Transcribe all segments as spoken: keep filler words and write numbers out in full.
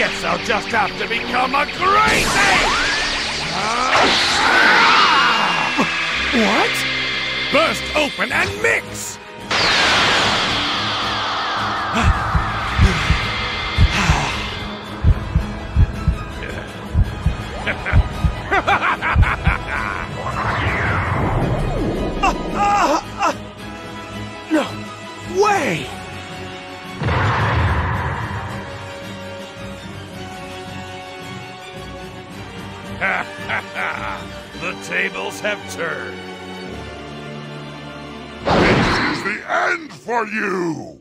Guess I'll just have to become a crazy! What? Burst open and mix! No way! The tables have turned. This is the end for you!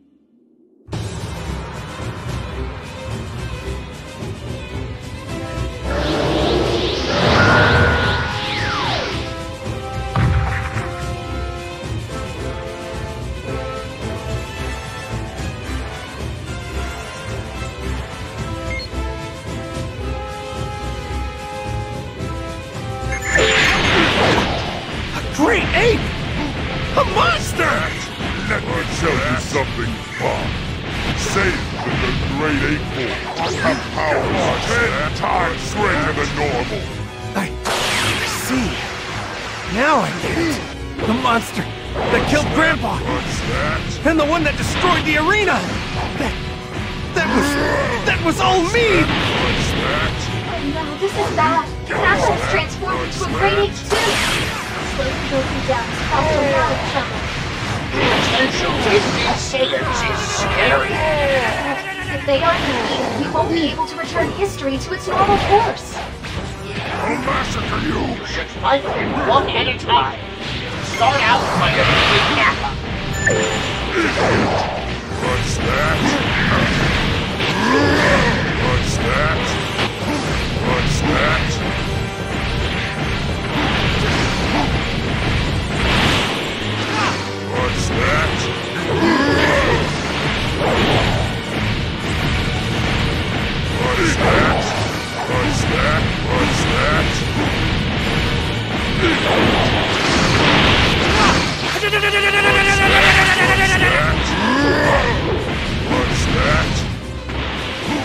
Great ape! A monster! Let me tell you something fun. Say that the Great Ape Force have powers ten times greater than normal. I... I see. Now I get it. The monster that killed Grandpa! What's that? And the one that destroyed the arena! That... That was... That was all me! What's that? Oh no, this is bad. Nash has transformed into a great ape too. Slowly broken down to cause a lot of trouble. Potential in these Saiyans is scary. If they aren't here, we won't be able to return history to its normal course. I'll massacre you! You should fight them one at a time. Start out by defeating Nappa. What's that? What's that? What's that? What's that? What's that? What's that? What's that? What's that?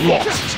lost!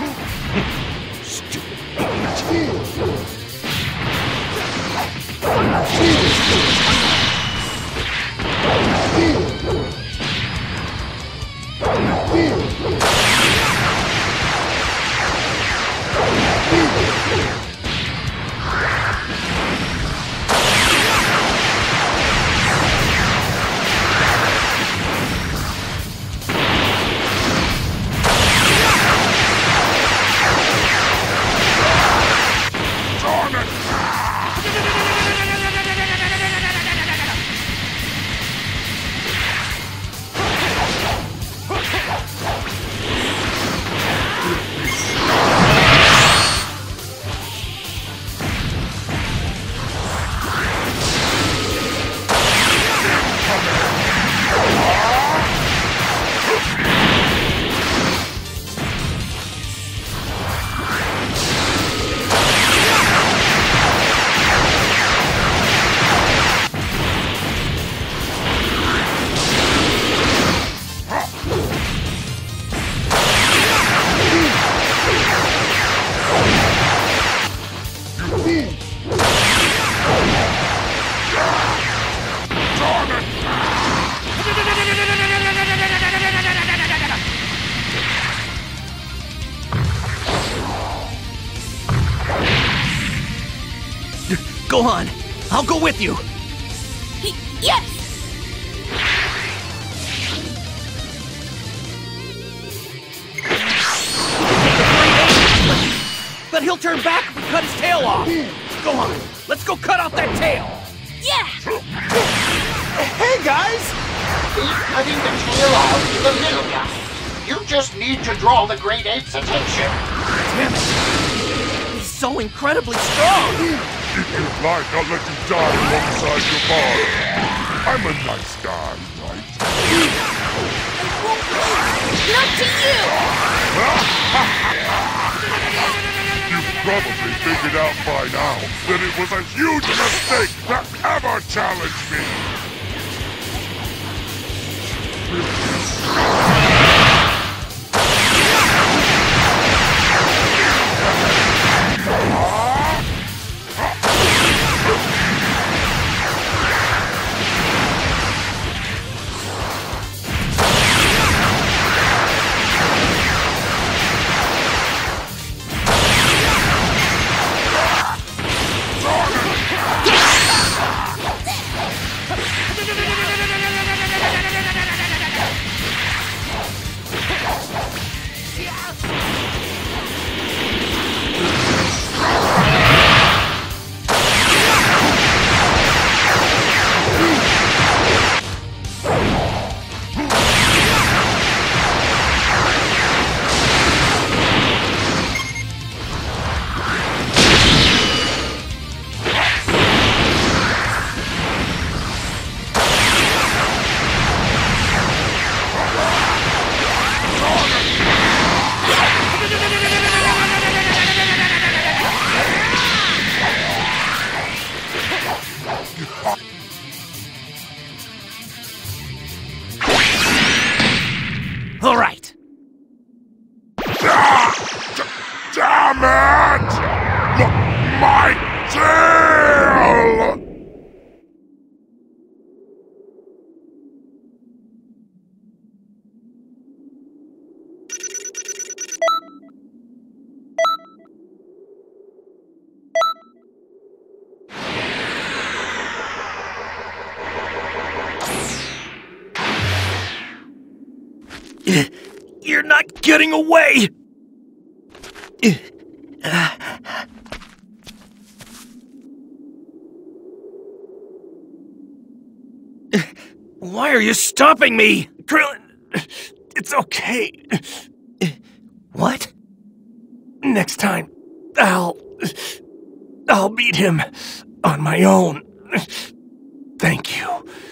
Go on. I'll go with you. Y yes! Then he'll turn back if we cut his tail off. Go on. Let's go cut off that tail. Yeah! Hey, guys! He's cutting the tail off the little guy. You just need to draw the Great Ape's attention. Damn it. He's so incredibly strong. If you'd like, I'll let you die alongside your father. I'm a nice guy, right? Not to you! You've probably figured out by now that it was a huge mistake to ever challenge me! All right. Ah! D- damn it! M- my tail! You're not getting away! Why are you stopping me? Krillin, it's okay. What? Next time, I'll... I'll beat him on my own. Thank you.